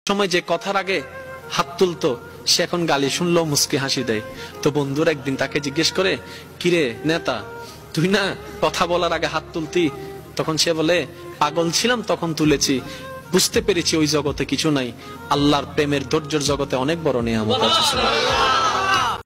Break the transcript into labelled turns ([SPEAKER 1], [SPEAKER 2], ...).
[SPEAKER 1] সময় যে কথার আগে হাত তুলতো সে এখন গালি শুনলেও মুস্কি হাসি দেয়। তো বন্ধুর একদিন তাকে জিজ্ঞেস করে, কিরে নেতা, তুই না কথা বলার আগে হাত তুলতি? তখন সে বলে, পাগল ছিলাম তখন তুলেছি, বুঝতে পেরেছি ওই জগতে কিছু নাই, আল্লাহর প্রেমের ধৈর্যের জগতে অনেক বড় নিয়ামত আছে।